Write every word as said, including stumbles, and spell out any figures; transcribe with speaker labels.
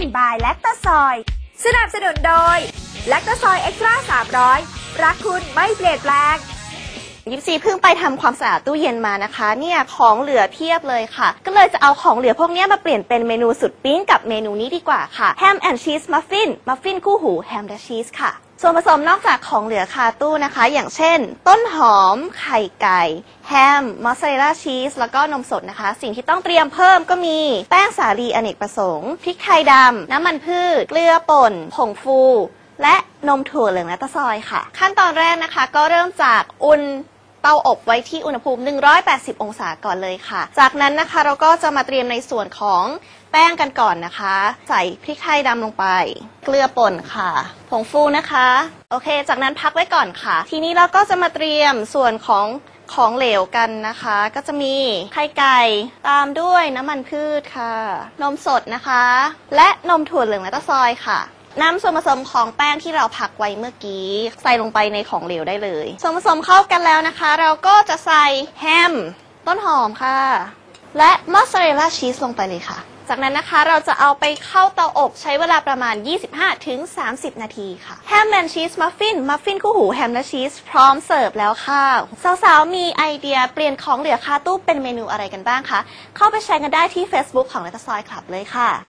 Speaker 1: บายแลคตาซอยสนับสนุนโดยแลคตาซอยเอ็กซ์ตร้าสามร้อยรักคุณไม่เปลี่ยนแปลง
Speaker 2: ยิปซีเพิ่งไปทำความสะอาดตู้เย็นมานะคะเนี่ยของเหลือเพียบเลยค่ะก็เลยจะเอาของเหลือพวกนี้มาเปลี่ยนเป็นเมนูสุดปิ๊งกับเมนูนี้ดีกว่าค่ะแฮมแอนด์ชีสมัฟฟินมัฟฟินคู่หูแฮมและชีสค่ะส่วนผสมนอกจากของเหลือคาตู้นะคะอย่างเช่นต้นหอมไข่ไก่แฮมมอสซาเรลล่าชีสแล้วก็นมสดนะคะสิ่งที่ต้องเตรียมเพิ่มก็มีแป้งสาลีอเนกประสงค์พริกไทยดำน้ำมันพืชเกลือป่นผงฟูและนมถั่วเหลืองและตะซอยค่ะขั้นตอนแรกนะคะก็เริ่มจากอุ่นเตาอบไว้ที่อุณหภูมิหนึ่งร้อยแปดสิบองศาก่อนเลยค่ะจากนั้นนะคะเราก็จะมาเตรียมในส่วนของแป้งกันก่อนนะคะใส่พริกไทยดำลงไปเกลือป่นค่ะผงฟูนะคะโอเคจากนั้นพักไว้ก่อนค่ะทีนี้เราก็จะมาเตรียมส่วนของของเหลวกันนะคะก็จะมีไข่ไก่ตามด้วยน้ำมันพืชค่ะนมสดนะคะและนมถั่วเหลืองและตะซอยค่ะนำส่วนผสมของแป้งที่เราพักไว้เมื่อกี้ใส่ลงไปในของเหลวได้เลยส่วนผสมเข้ากันแล้วนะคะเราก็จะใส่แฮมต้นหอมค่ะและมอสซาเรลล่าชีสลงไปเลยค่ะจากนั้นนะคะเราจะเอาไปเข้าเตาอบใช้เวลาประมาณ ยี่สิบห้าถึงสามสิบ นาทีค่ะแฮมแอนด์ชีสมัฟฟินมัฟฟินคู่หูแฮมและชีสพร้อมเสิร์ฟแล้วค่ะสาวๆมีไอเดียเปลี่ยนของเหลือคาตู้เป็นเมนูอะไรกันบ้างคะเข้าไปแชร์กันได้ที่ Facebook ของ Let's Soy Club เลยค่ะ